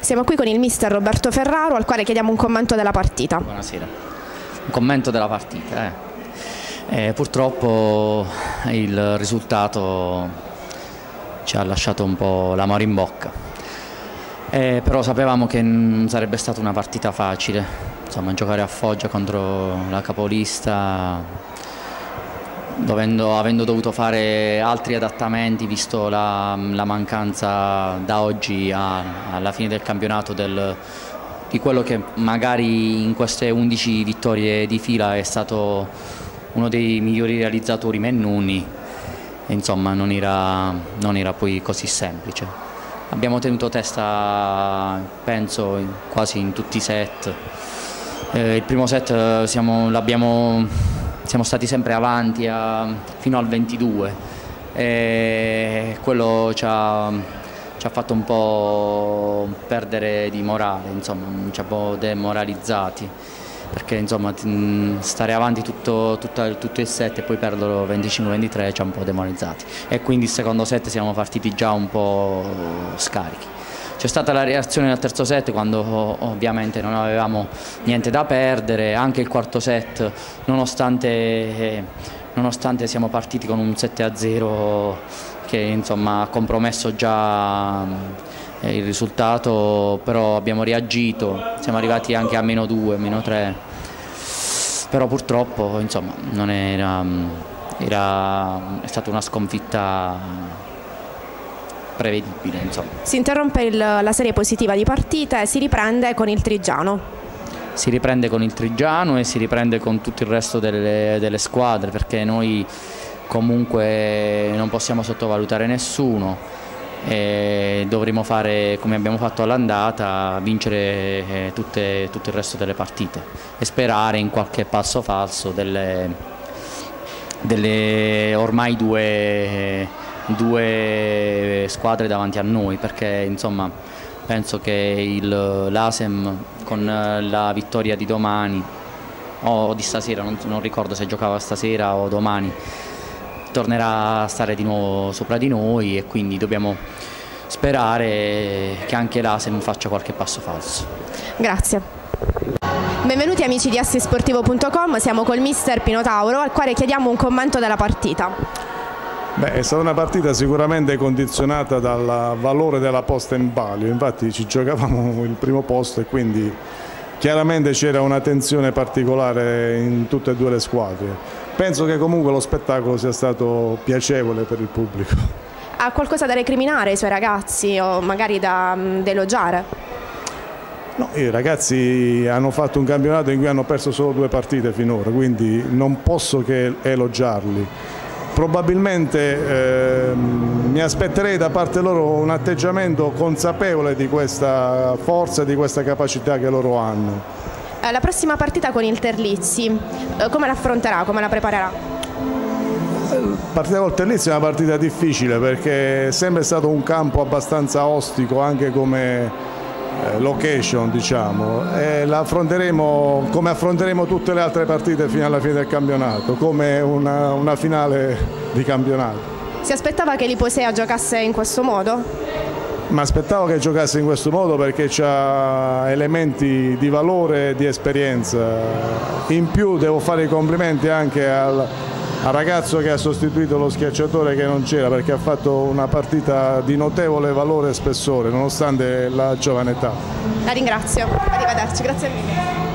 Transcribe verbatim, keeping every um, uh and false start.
Siamo qui con il mister Roberto Ferraro, al quale chiediamo un commento della partita. Buonasera. Un commento della partita. Eh. Eh, purtroppo il risultato ci ha lasciato un po' l'amaro in bocca, eh, però sapevamo che non sarebbe stata una partita facile. Insomma, giocare a Foggia contro la capolista, Dovendo, avendo dovuto fare altri adattamenti visto la, la mancanza da oggi a, alla fine del campionato del, di quello che magari in queste undici vittorie di fila è stato uno dei migliori realizzatori Mennuni, e insomma non era, non era poi così semplice. Abbiamo tenuto testa, penso, quasi in tutti i set. Eh, il primo set siamo, l'abbiamo Siamo stati sempre avanti a, fino al ventidue, e quello ci ha, ci ha fatto un po' perdere di morale, insomma, ci ha un po' demoralizzati, perché insomma, stare avanti tutto, tutto, tutto il set e poi perderlo venticinque ventitré ci ha un po' demoralizzati, e quindi il secondo set siamo partiti già un po' scarichi. C'è stata la reazione al terzo set quando ovviamente non avevamo niente da perdere, anche il quarto set, nonostante, nonostante siamo partiti con un sette a zero che insomma ha compromesso già il risultato, però abbiamo reagito, siamo arrivati anche a meno due, meno tre, però purtroppo insomma non era, era, è stata una sconfitta prevedibile, insomma. Si interrompe il, la serie positiva di partite e si riprende con il Trigiano. Si riprende con il Trigiano e si riprende con tutto il resto delle, delle squadre, perché noi comunque non possiamo sottovalutare nessuno e dovremo fare, come abbiamo fatto all'andata, vincere tutte, tutto il resto delle partite e sperare in qualche passo falso delle, delle ormai due due squadre davanti a noi, perché insomma penso che l'A S E M con la vittoria di domani o di stasera, non, non ricordo se giocava stasera o domani, tornerà a stare di nuovo sopra di noi, e quindi dobbiamo sperare che anche l'A S E M faccia qualche passo falso. Grazie. Benvenuti amici di assisportivo punto com, siamo col mister Pino Tauro, al quale chiediamo un commento della partita. Beh, è stata una partita sicuramente condizionata dal valore della posta in palio, infatti ci giocavamo il primo posto e quindi chiaramente c'era una tensione particolare in tutte e due le squadre. Penso che comunque lo spettacolo sia stato piacevole per il pubblico. Ha qualcosa da recriminare ai suoi ragazzi o magari da, da elogiare? No, i ragazzi hanno fatto un campionato in cui hanno perso solo due partite finora, quindi non posso che elogiarli. Probabilmente eh, mi aspetterei da parte loro un atteggiamento consapevole di questa forza e di questa capacità che loro hanno. La prossima partita con il Terlizzi, come l'affronterà, come la preparerà? La partita col Terlizzi è una partita difficile perché è sempre stato un campo abbastanza ostico anche come location, diciamo, e la affronteremo come affronteremo tutte le altre partite fino alla fine del campionato, come una, una finale di campionato. Si aspettava che l'Iposea giocasse in questo modo? Mi aspettavo che giocasse in questo modo perché ha elementi di valore e di esperienza. In più devo fare i complimenti anche al al ragazzo che ha sostituito lo schiacciatore che non c'era, perché ha fatto una partita di notevole valore e spessore nonostante la giovane età. La ringrazio, arrivederci, grazie mille.